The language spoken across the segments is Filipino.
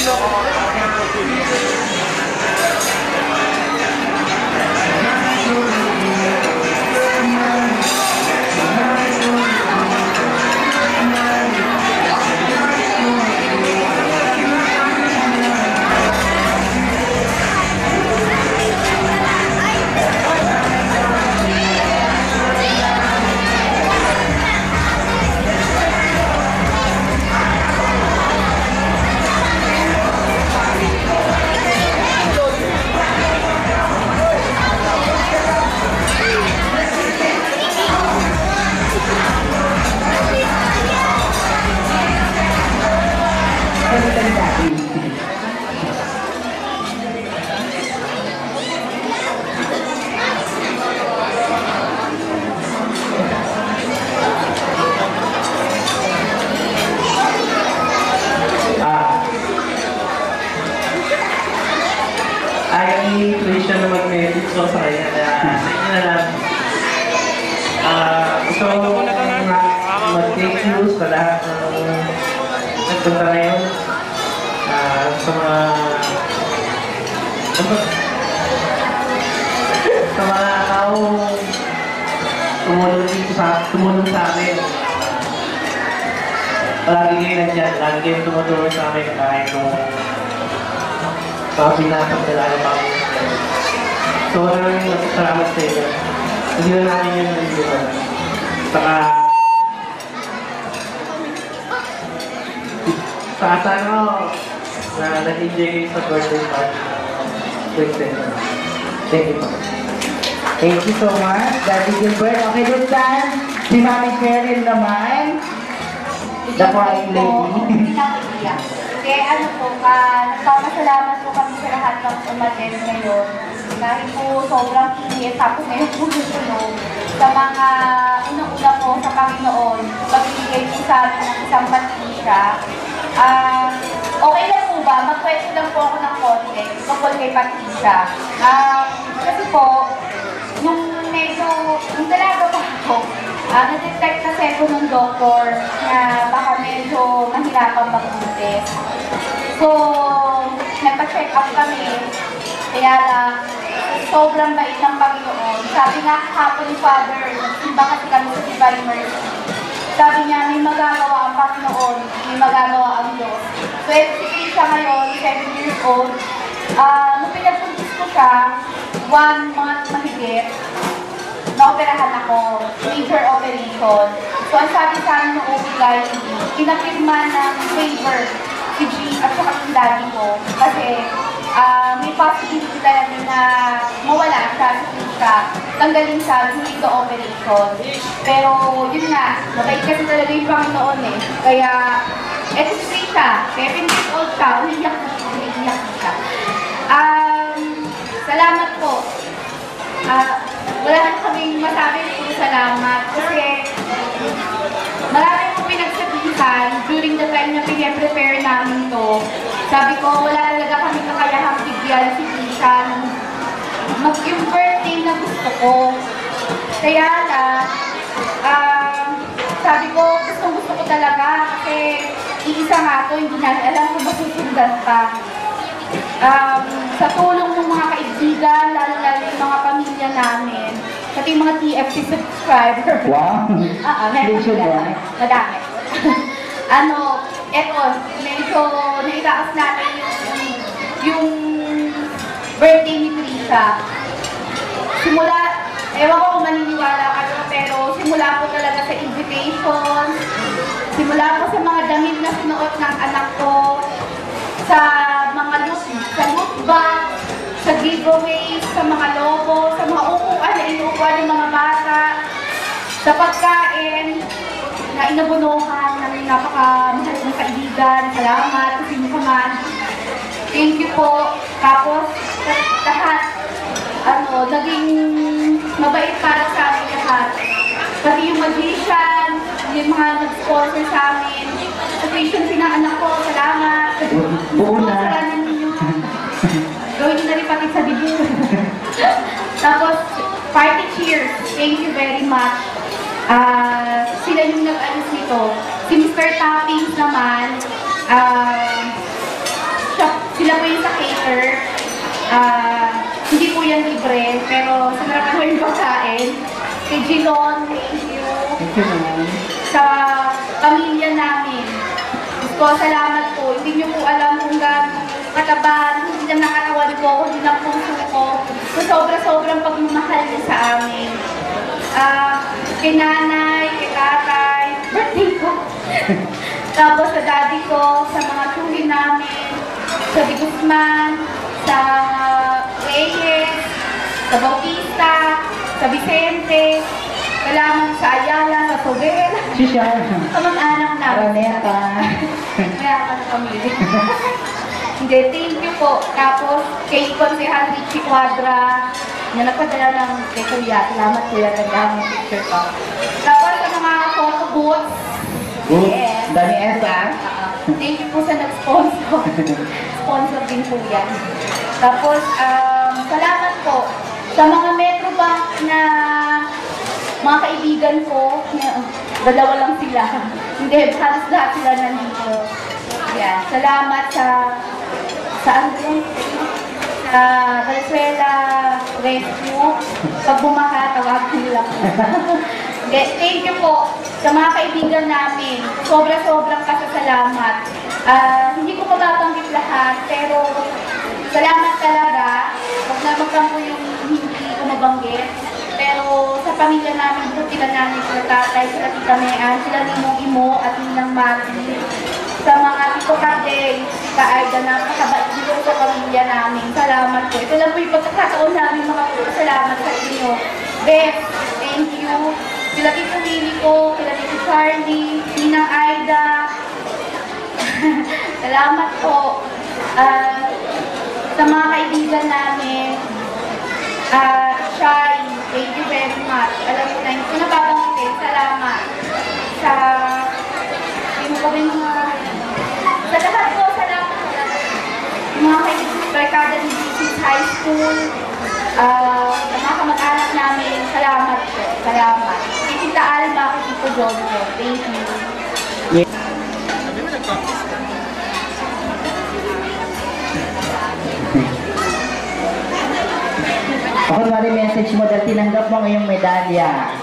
Tuition na mag-message ko sa kanya na sa inyo na lang. Gusto ko mag-take news sa lahat ng nagpunta ngayon. Sa mga taong tumulong sa amin. Palagi kayo nandiyan, lagi kayo tumutulong sa amin kahit nung mga pinapagdala pa kami. So, maraming salamat sa inyo. Hindi na namin yun nandun. Saka ano, na nag-enjoy kayo sa birthday party. Thank you. Thank you so much, Daddy Gilbert. Okay, this time, si Mami Cheryl naman. The crying lady. Kaya ano po, nagpapasalamat po kami sa lahat ng umaten ngayon. Dahil po sobrang init, tapos ngayon po susunod sa mga unang-una po sa Panginoon, pagbibigay po sa atin ng isang patisya. Okay lang po ba? Magkwento lang po ako ng konti, tungkol kay Patisya. Kasi po, nung dalaga pa ako, na-detect kasi ako ng doktor na baka medyo mahirapan mag-buntis. So, nagpa-check up kami. Kaya lang, sobrang bait ng Panginoon. Sabi nga kahapon ni Father, nagsimba kasi kami sa Divine Mercy. Sabi niya, may magagawa ang Panginoon, may magagawa ang Diyos. So, si siya ngayon, 7 years old. Nung pinagpuntis ko siya, 1 month mahigit, na-operahan ako, major operation. So, ang sabi sa amin ng OB-GYN, pinapirma ng favor si G at saka yung daddy ko. Kasi, may possibility talaga na mawala siya, tanggalin siya during the operation. Pero, yun nga, mabait kasi talaga yung Panginoon eh. Kaya, eto si siya, 7 years old siya, umiiyak na siya. Salamat po. Wala na kaming masabi po salamat kasi marami po pinagsabihan during the time na pinaprepare namin to. Sabi ko, wala talaga kami kakayahang bigyan si Tisha yung birthday na gusto ko. Kaya lang, sabi ko, gusto ko talaga kasi iisa nga to, hindi natin alam kung masusundan pa. Sa tulong ng mga kaibigan, lalo-lalo yung mga pamilya namin, pati yung mga TFC subscribers. Wow! Madami. Eto, medyo naitaas natin yung birthday ni Trisha. Simula, ewan ko kung maniniwala kayo, pero simula po talaga sa invitation, simula po sa mga damit na sinuot ng anak ko, sa mga loot bag, sa giveaways, sa mga logo, sa mga upuan na inuupuan ng mga bata, sa pagkain na inabunuhan ng napakamahal ng kaibigan. Salamat sa inyo naman. Thank you po. Tapos, lahat, naging mabait para sa amin lahat. Pati yung magician, yung mga nag-sponsor sa amin, sa tuition ng anak ko, salamat. Salamat ninyo. Gawin nyo na rin pati sa debut. Tapos, party cheers. Thank you very much. Sila yung nag-alis nito. Si Mr. Toppings naman, Thank you, ma'am. Sa pamilya namin. Gusto, salamat po. Hindi niyo po alam kung gaano kataba, hindi lang ng katawan ko, hindi ng puso ko. So, sobra-sobrang pagmamahal niya sa amin. Kay nanay, kay tatay, birthday ko. Tapos sa daddy ko, sa mga tuloy namin, sa Di Guzman, sa Reyes, sa Bautista, sa Vicente, kailangan sa Ayala, sa Sobel, Si Shar. kamag-anak namin. Araneta. Kaya ako sa pamilya. Hindi, thank you po. Tapos, kay Konsehal Richie Quadra, na nagpadala ng kay Kuya. Salamat Kuya, nagdaan ng picture ko. Tapos, sa mga photo booths, Good. yes. Dani Esa. Thank you po sa nag-sponsor. Sponsor din po yan. Tapos, salamat po sa mga Metrobank na mga kaibigan ko. Dalawa lang sila. Hindi, halos lahat sila nandito. Yan. Salamat sa ano yun? Sa Venezuela Rescue. Pag bumaha, tawagin nila po. Thank you po sa mga kaibigan namin. Sobra-sobrang kasasalamat. Hindi ko mababanggit lahat, pero salamat talaga. Huwag na magkampo yung hindi ko mabanggit. Pero sa pamilya namin, dito sila nanay, sila tatay, sila tita Mean, sila ninong imo at ninang Mati. Sa mga tito Kade, tita Aida na kasabay dito sa pamilya namin. Salamat po. Ito lang po yung pagkakataon namin salamat sa inyo. Beth, thank you. Sila tito Lily ko, sila tito Charlie, ninang Aida. Salamat po. Sa mga kaibigan namin, Shine, thank you very much. Alam mo na, hindi ko nababanggitin. Salamat. Sa lahat po, salamat. Yung mga barkada ni Jesus High School, sa mga kamag-anak namin, salamat po. Salamat. Tita Alma, Tito Jojo. Thank you. Ako na rin message mo dahil tinanggap mo ngayong medalya.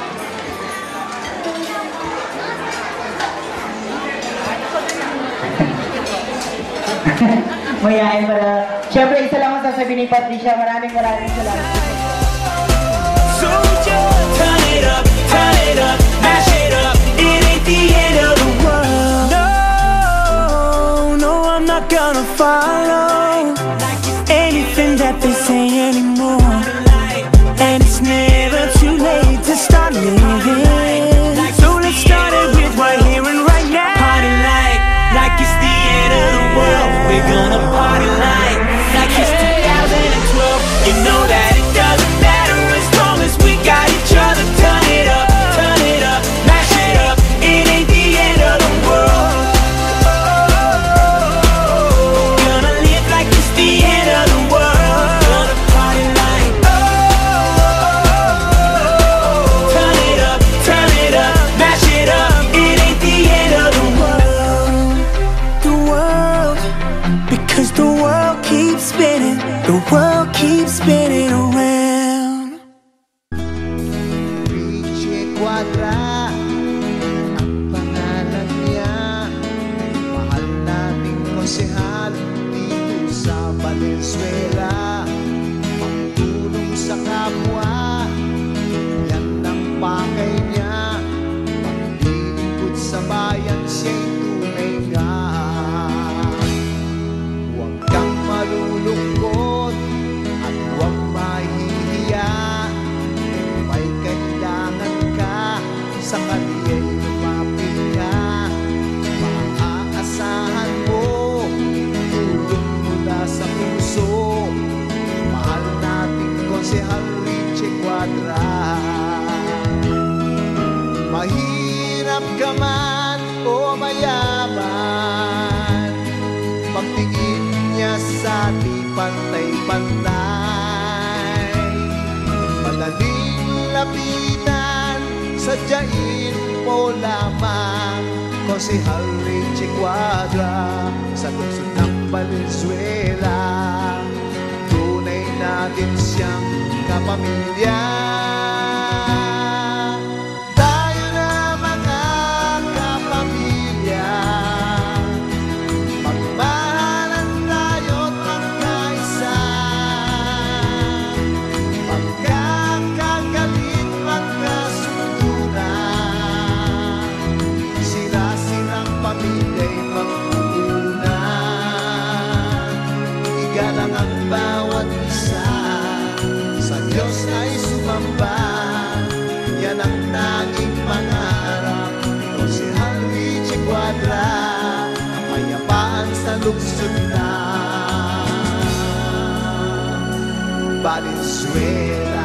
Mayayain para. Siyempre, isa lang ang sasabihin ni Patricia. Maraming salamat. So just turn it up, mash it up. It ain't the end of the world. No, I'm not gonna follow anything that they say anymore. And it's never too late to start living. So let's start it with right here and right now. Party like it's the end of the world. We're gonna party like it's 2012. You know that it doesn't matter as long as we got each other. Turn it up, mash it up. It ain't the end of the world. Gonna live like it's the end of the world. Gonna party like turn it up, mash it up. It ain't the end of the world. The world, because the world keeps spinning. The world keeps spinning around. Richie Quadra, ang pangalan niya. Mahal nating konsehal dito sa Valenzuela. Magtulong sa kapwa, yan ang pakay niya. Maglilingkod sa bayan, siya'y tunay nga. Huwag kang malulungkot at huwag mahihiya. Kung may kailangan ka, sa kaniya'y lumapit ka. Maaasahan mo tulong mula sa puso. Mahal nating konsehal Richie Quadra. Mahirap ka man o mayaman, pagtingin niya sa di pantay-pantay. Madaling lapitan, sadyain mo lamang konsehal Richie Quadra sa lungsod ng Valenzuela. Tunay natin siyang kapamilya. Tayo na atin ay magpupunan. Igalang ang bawat isa, sa Diyos ay sumamba. Yan ang tanging pangarap ni Jose Luigi Cuadra, kapayapaan sa lungsod na Valenzuela.